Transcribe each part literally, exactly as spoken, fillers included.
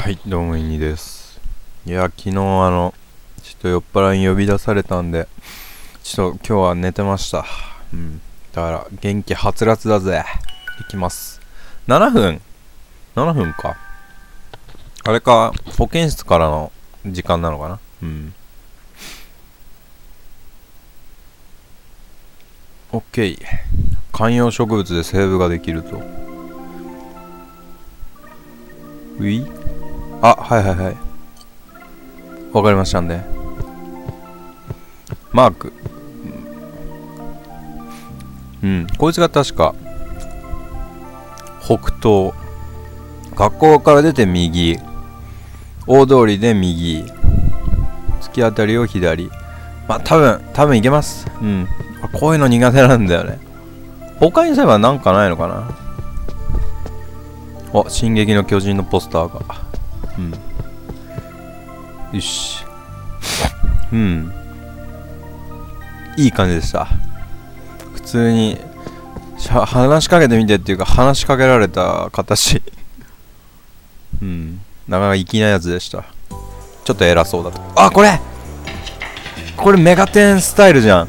はい、どうも、いにです。いや、昨日、あの、ちょっと酔っ払いに呼び出されたんで、ちょっと今日は寝てました。うん。だから、元気はつらつだぜ。いきます。ななふん ?なな 分か。あれか、保健室からの時間なのかな。うん。オッケー。観葉植物でセーブができると。ういあ、はいはいはい。わかりましたんで。マーク。うん。こいつが確か、北東。学校から出て右。大通りで右。突き当たりを左。まあ、多分、多分いけます。うん。こういうの苦手なんだよね。他にすればなんかないのかな。あ、進撃の巨人のポスターが。うん。よし。うん。いい感じでした。普通に、話しかけてみてっていうか、話しかけられた形。うん。なかなか粋なやつでした。ちょっと偉そうだと。あ、これこれメガテンスタイルじゃん。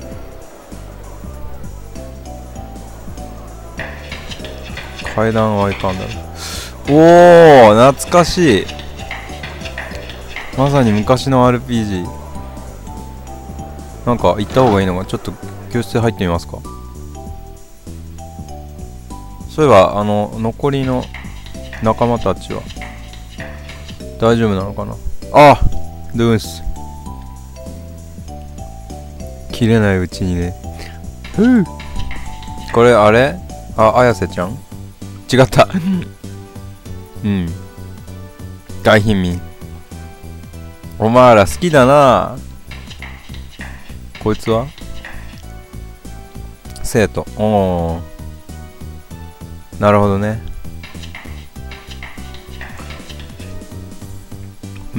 階段はいかんだろ。おー、懐かしい。まさに昔の アールピージー。なんか行った方がいいのか。ちょっと教室入ってみますか。そういえば、あの、残りの仲間たちは大丈夫なのかな。あ、どうす。切れないうちにね。ふう。これあれあ、綾瀬ちゃん違った。うん。大貧民。お前ら好きだな。こいつは生徒。おー。なるほどね。うん。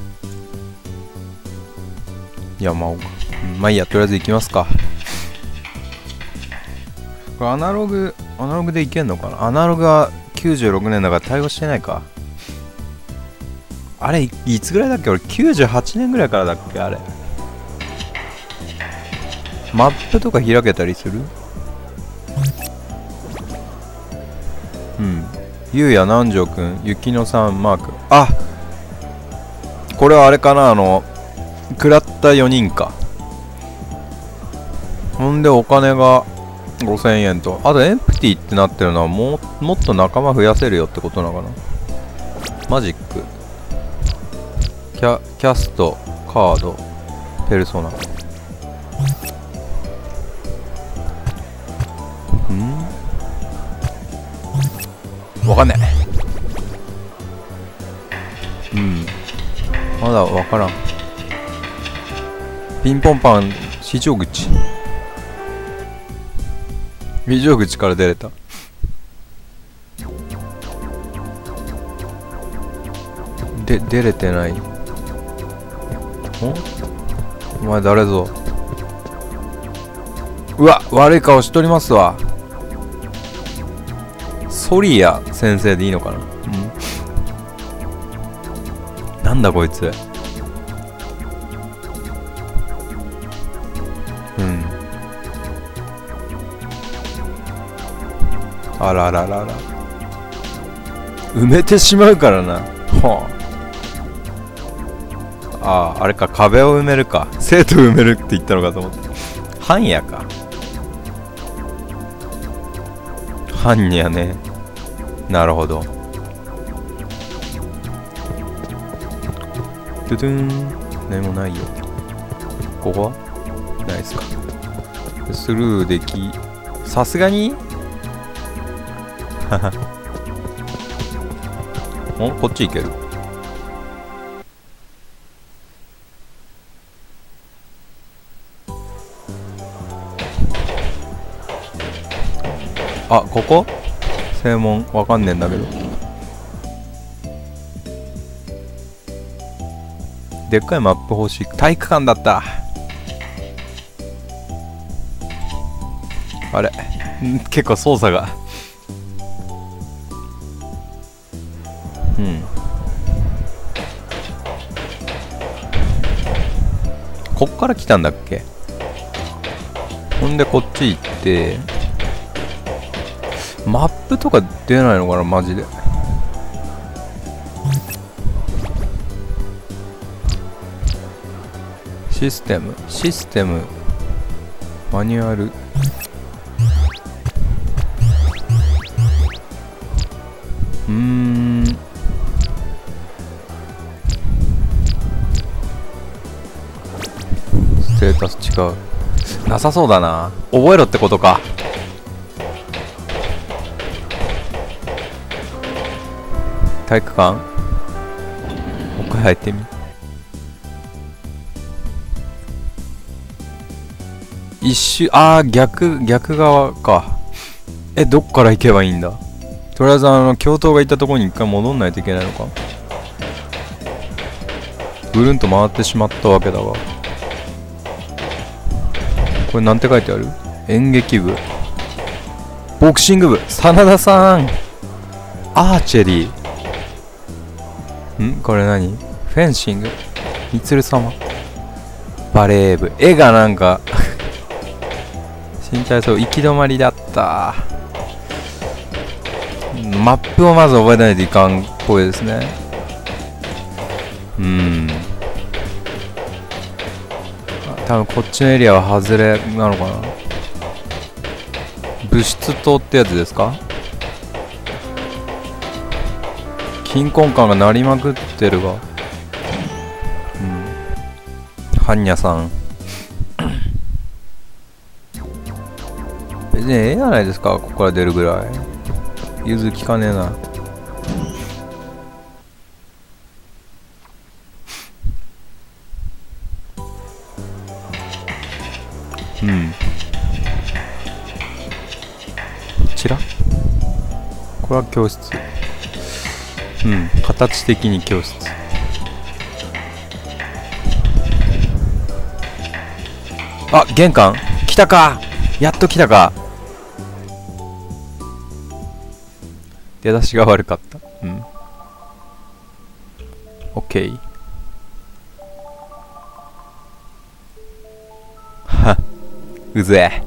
山岡。うん、まあいいや、とりあえず行きますか。これアナログ、アナログでいけんのかな。アナログはきゅうじゅうろくねんだから対応してないか。あれ い, いつぐらいだっけ。俺きゅうじゅうはちねんぐらいからだっけあれ。マップとか開けたりする。うん。ゆうや南條くん、ゆきのさんマーク。あ、これはあれかな、あの食らったよにんか。ほんでお金がごせんえんと、あとエンプティってなってるのはももっと仲間増やせるよってことなのかな。マジックキャキャストカードペルソナ。んわかんねえ。うんまだわからん。ピンポンパン非常口。非常口から出れた。で出れてない。おお前誰ぞ。うわ悪い顔しとりますわ。ソリア先生でいいのかな。うん、なんだこいつ。うんあらららら埋めてしまうからな。はああああれか、壁を埋めるか。生徒埋めるって言ったのかと思った。般若か。般若ね。なるほど。トゥトゥーン。何もないよ。ここはないですか。スルーでき、さすがにお、こっち行ける。あ、ここ正門わかんねえんだけど。でっかいマップ欲しい。体育館だった。あれ結構操作がうんこっから来たんだっけ。ほんでこっち行って、マップとか出ないのかなマジで。システムシステムマニュアル。うーん、ステータス違う。なさそうだな。覚えろってことか。体育館もう一回入ってみ。一周、あー逆逆側か。え、どっから行けばいいんだ。とりあえずあの教頭が行ったところに一回戻んないといけないのか。ぐるんと回ってしまったわけだが、これなんて書いてある。演劇部、ボクシング部、真田さん、アーチェリー、んこれ何、フェンシング、みつる様、バレー部、絵がなんか身体操行き止まりだった。マップをまず覚えないといかんっぽいですね。うーん、多分こっちのエリアは外れなのかな。物質棟ってやつですか。貧困感が鳴りまくってるが、うん、般若さん別にええやないですか、ここから出るぐらい。融通きかねえな。うん、こちら、これは教室。うん、形的に教室。あ、玄関来たか、やっと来たか。出だしが悪かった。うん、オッケー。はうぜえ。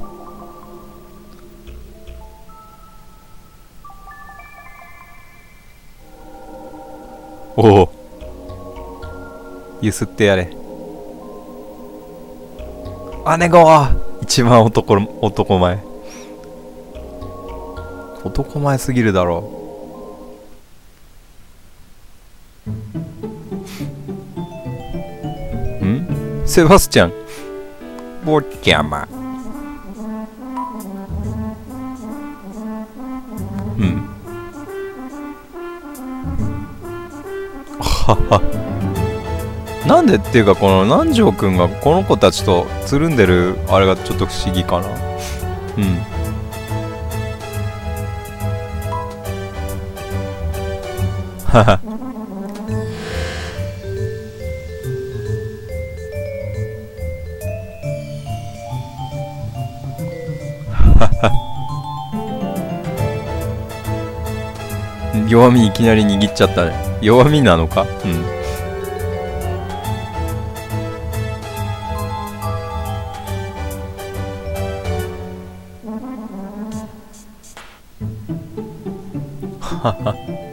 おお、ゆすってやれ。姉子、一番男男前男前すぎるだろう。んセバスチャン、坊ちゃま。うん、はは。なんでっていうか、この南條くんがこの子たちとつるんでるあれがちょっと不思議かな。うん、はは弱みいきなり握っちゃったね。弱みなのか。うん。はは。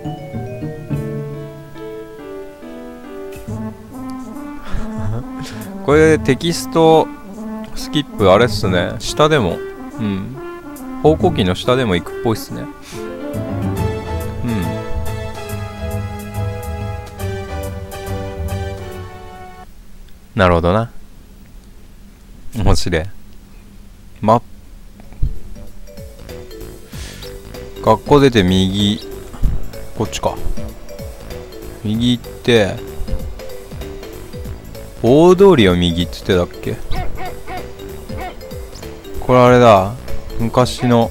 これテキストスキップあれっすね。下でも、うん。方向キーの下でも行くっぽいっすね。うん。なるほどな。面白い。ま、学校出て右、こっちか。右行って、大通りを右って言ってたっけ。これあれだ。昔の、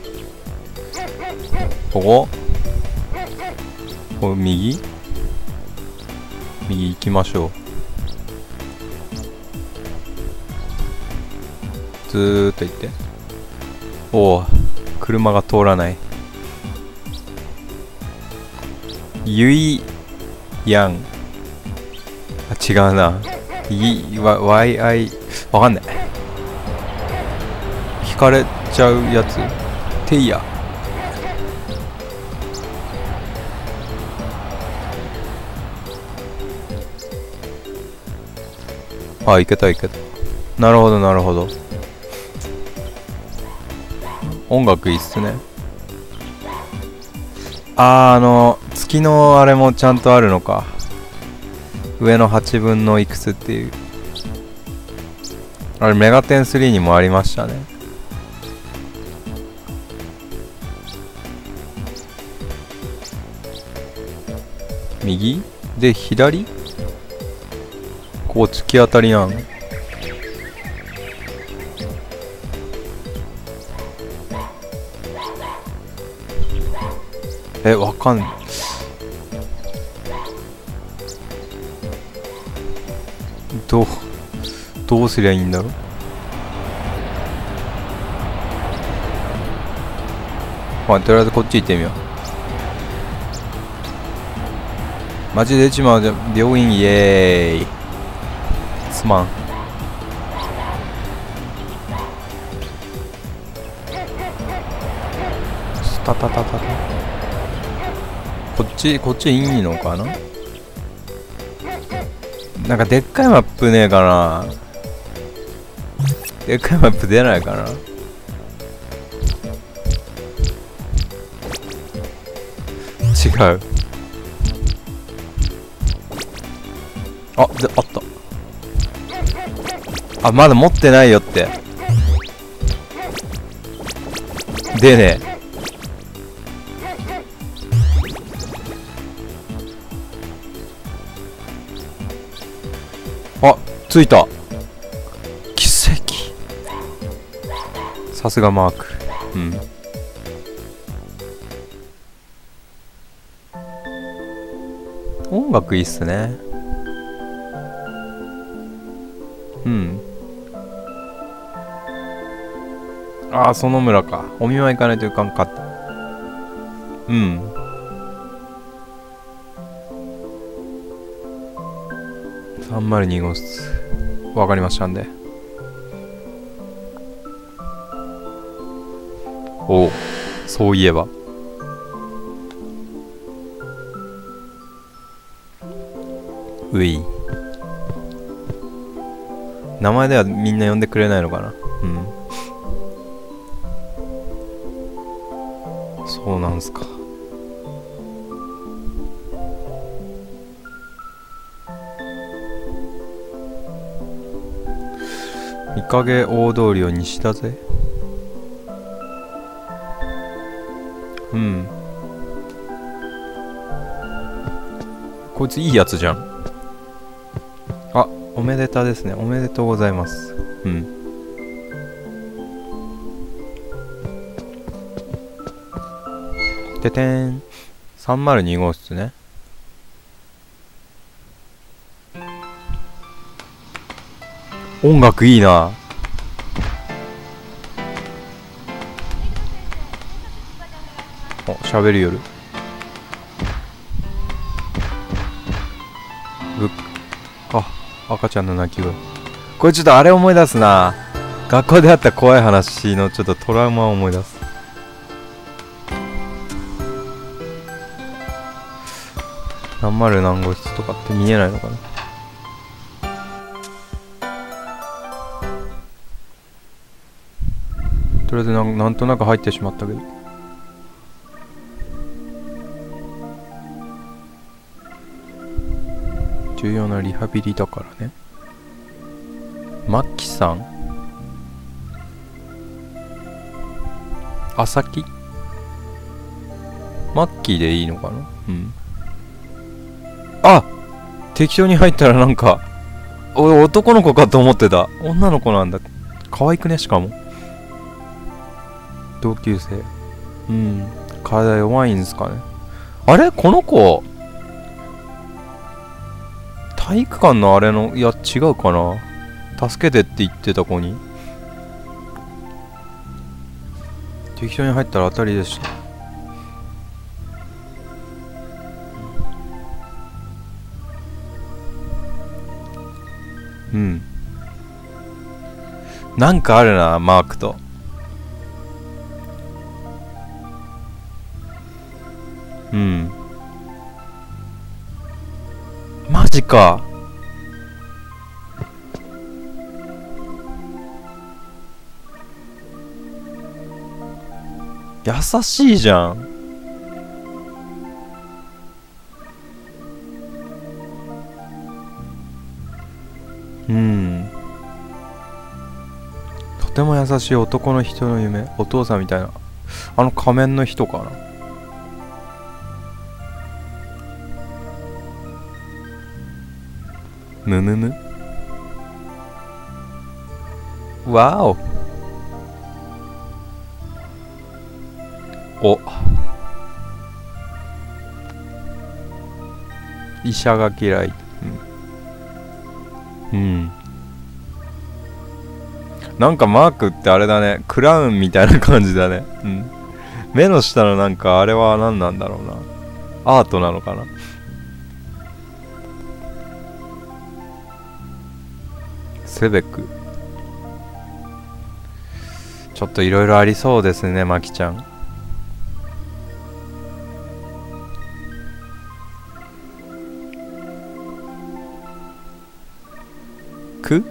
こここれ右右行きましょう。ずーっと行って。おお、車が通らない。ゆいやん。あ、違うな。 いわ ワイアイ わかんない。引かれちゃうやつ。テイヤ。あ、いけたいけた。なるほどなるほど。音楽いいっすね。あー、あの月のあれもちゃんとあるのか。上のはちぶんのいくつっていう。あれメガテンスリーにもありましたね。右で左、こう突き当たりなん。え、わかんない。どうどうすりゃいいんだろう。まあとりあえずこっち行ってみよう。マジで出ちまうじゃん。病院イエーイ。すまん。スタタタタタ。こっちこっちいいのかな。なんかでっかいマップねえかな。でっかいマップ出ないかな。違う。あ、で、あった。あ、まだ持ってないよって。でね。あ、ついた。奇跡。さすがマーク。うん。音楽いいっすね。うん。ああ、園村か。お見舞い行かないといかんかった。うん。さんまるに号室。わかりましたんで。おう、そういえば。うい。名前ではみんな呼んでくれないのかな。うん。そうなんすか。御影大通りを西だぜ。うん。こいついいやつじゃん。あ、おめでたですね。おめでとうございます。うん。ててーん。さんまるに号室ね。音楽いいな。お、喋る夜。ぶっあ、赤ちゃんの泣き声。これちょっとあれ思い出すな。学校であった怖い話のちょっとトラウマを思い出す。何丸何号室とかって見えないのかな。とりあえずなん、なんとなく入ってしまったけど。重要なリハビリだからね。マッキさん、あさきマッキーでいいのかな。うん。あ、適当に入ったらなんか俺男の子かと思ってた。女の子なんだ。可愛くね。しかも同級生。うん。体弱いんですかね。あれこの子体育館のあれの、いや違うかな。助けてって言ってた子に適当に入ったら当たりでした。 うん。なんかあるな、マークと。うん。マジか。優しいじゃん。うん。とても優しい男の人の夢。お父さんみたいな。あの仮面の人かな。むむむ。わお。お。医者が嫌い。うん。うん。なんかマークってあれだね。クラウンみたいな感じだね。うん。目の下のなんかあれは何なんだろうな。アートなのかな。セベク。ちょっといろいろありそうですね、マキちゃん。く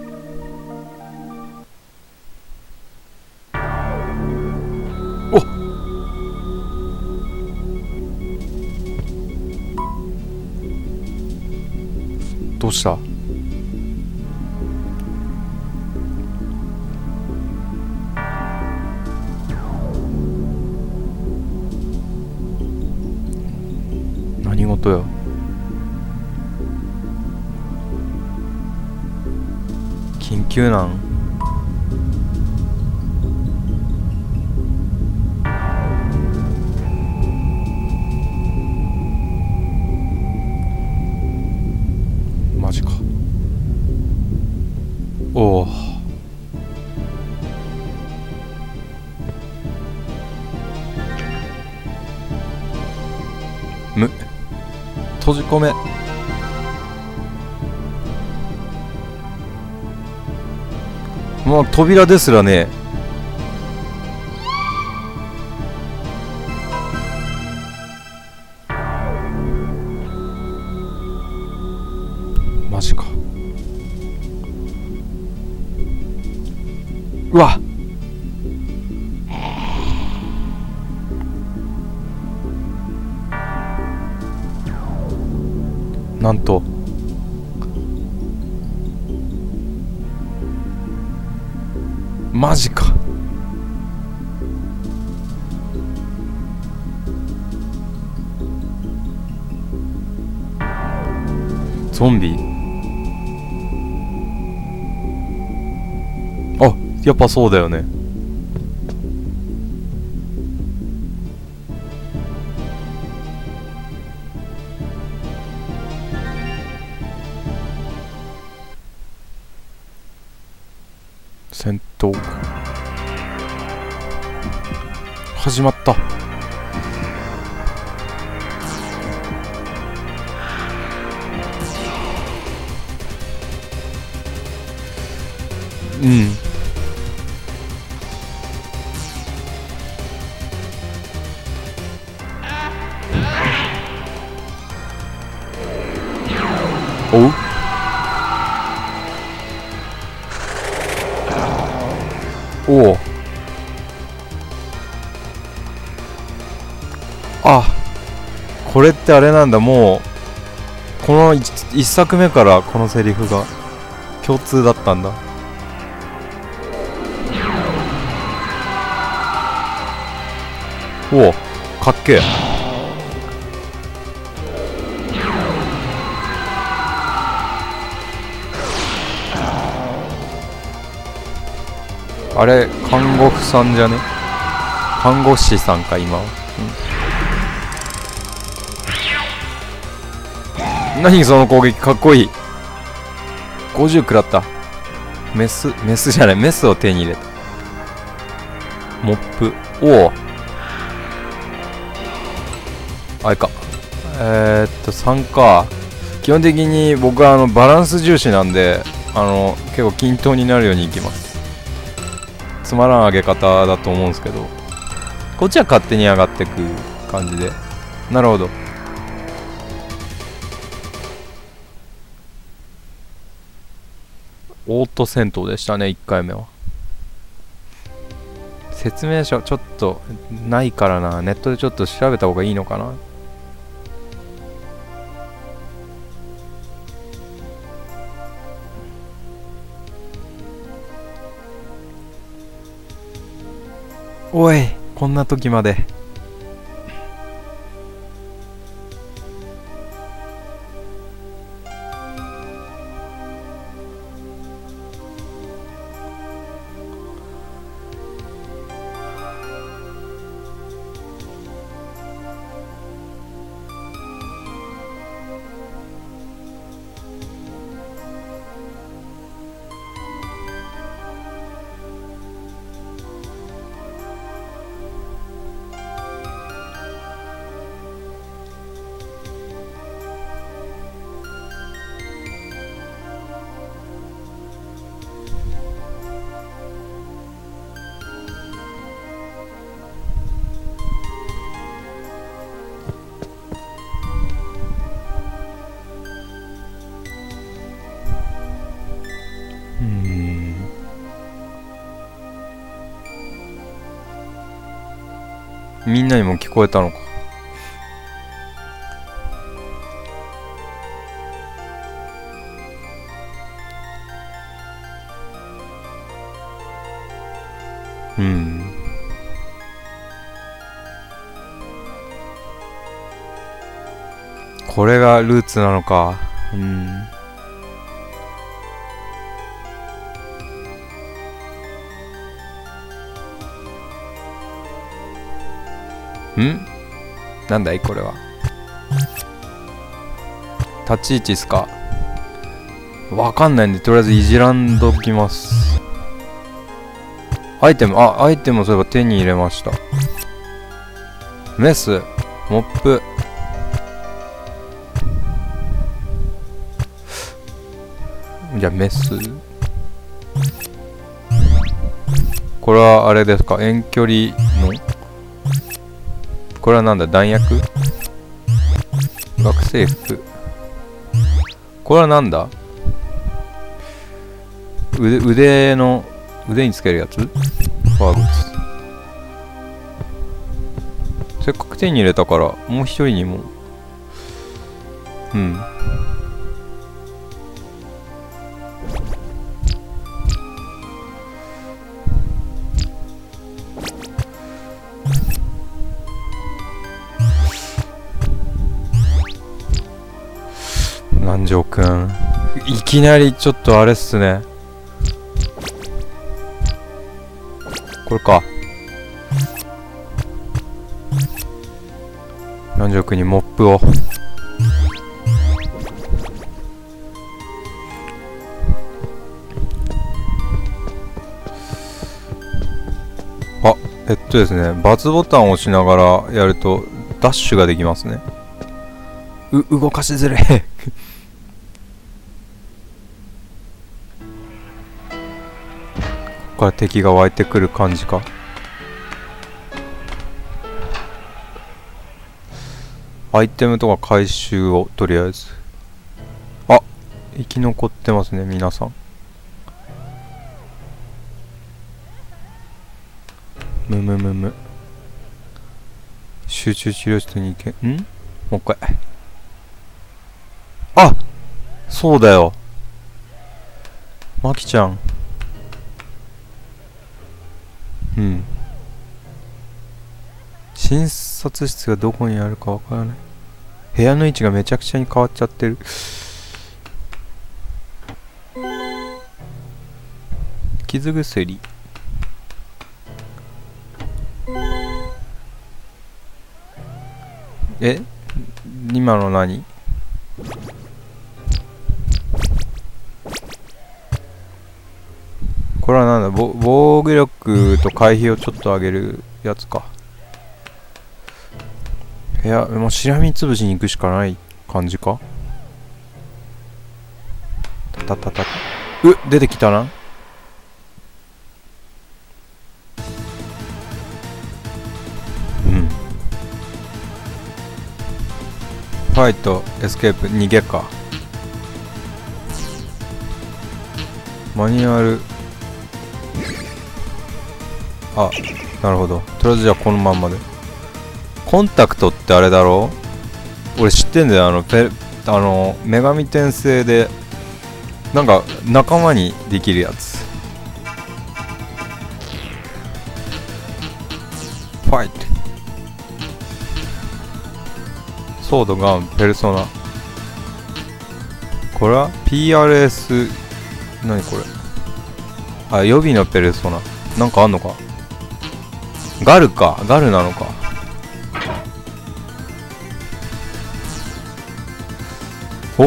おっ、どうした？何事よ。緊急なん？マジか。おお。む閉じ込め。もう扉ですらね。マジか。うわっ、なんとマジか。ゾンビ。あ、やっぱそうだよね。戦闘始まった。うん。おう。おお。あ、これってあれなんだ。もうこの一作目からこのセリフが共通だったんだ。おお、かっけえ。あれ看護婦さんじゃね？看護師さんか今。うん、何その攻撃かっこいい。ごじゅう食らった。メスメスじゃない、メスを手に入れた。モップ。おお、あれか。えー、っとさんか。基本的に僕はあのバランス重視なんで、 あの結構均等になるようにいきます。つまらん上げ方だと思うんですけど、こっちは勝手に上がってく感じで。なるほど。オート戦闘でしたね、いっかいめは。説明書ちょっとないからな。ネットでちょっと調べた方がいいのかな。おい、こんな時まで。みんなにも聞こえたのか。うん。これがルーツなのか。うん。ん？なんだいこれは。立ち位置っすか。わかんないんでとりあえずいじらんどきます。アイテム、あ、アイテムをそういえば手に入れました。メス、モップ。じゃあメス。これはあれですか、遠距離の。これはなんだ、弾薬？学生服。これはなんだ？腕、腕の、腕につけるやつ？革靴。せっかく手に入れたから、もう一人にも。うん。南條くん、いきなりちょっとあれっすね。これか。南條くんにモップを。あ、えっとですね、バツボタンを押しながらやるとダッシュができますね。う、動かしづれえ。ここから敵が湧いてくる感じか。アイテムとか回収をとりあえず。あ、生き残ってますね皆さん。むむむむ。集中治療室に行けん？もう一回。あ、そうだよ。マキちゃん。うん。診察室がどこにあるかわからない。部屋の位置がめちゃくちゃに変わっちゃってる。傷薬。え？今の何？これはなんだ、防御力と回避をちょっと上げるやつか。いや、もうしらみつぶしに行くしかない感じか。たたたた。 う出てきたな。うんファイトエスケープ逃げか。マニュアル、あ、なるほど。とりあえずじゃあこのまんまで。コンタクトってあれだろう、俺知ってんだよ。あのペあの女神転生でなんか仲間にできるやつ。ファイト、ソードガンペルソナ。これは ピーアールエス、 何これ。あ、予備のペルソナなんかあんのか。ガルか、ガルなのか。お、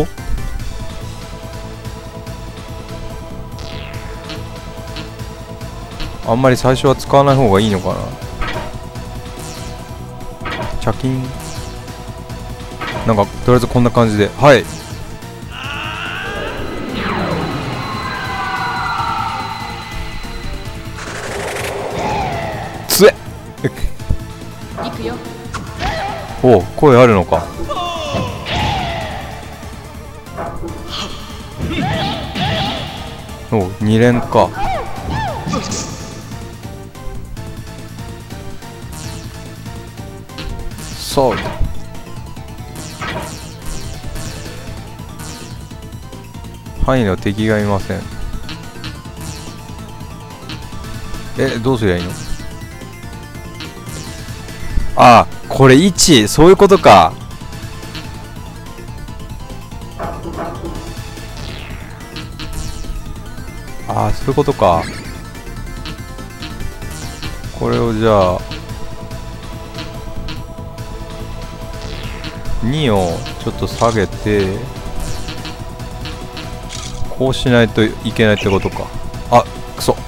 あんまり最初は使わない方がいいのかな。チャキン、なんかとりあえずこんな感じで、はい。つえ行くよ。 お、声あるのか。お、に連か。そうだ。範囲の敵がいません。え、どうすりゃいいの。ああ、これいち、そういうことか。ああ、そういうことか。これをじゃあにをちょっと下げて、こうしないといけないってことか。あ、くそ。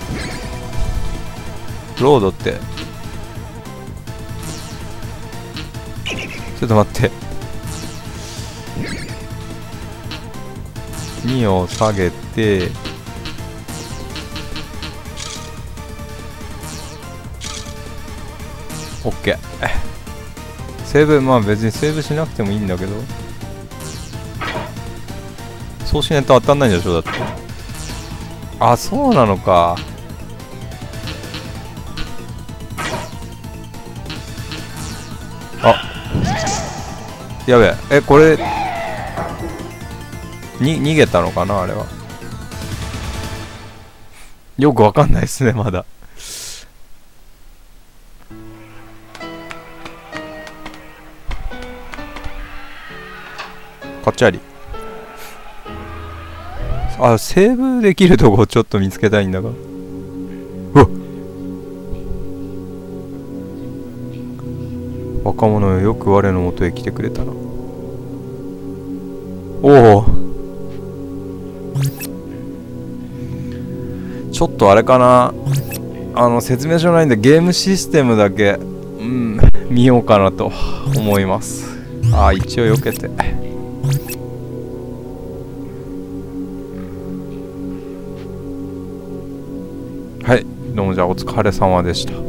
ロードってちょっと待って。にを下げて、オッケー。セーブ、まあ別にセーブしなくてもいいんだけど、そうしないと当たんないんでしょ、だって。あ、そうなのか。あ、やべえ。え、これに逃げたのかな、あれは。よくわかんないですね、まだ。カチャリ。あ、セーブできるとこちょっと見つけたいんだが。うわっ、若者よ、よく我の元へ来てくれたな。おお、ちょっとあれかな、あの説明書ないんでゲームシステムだけ、うん、見ようかなと思います。あ、一応避けて。はい、どうも、じゃあお疲れ様でした。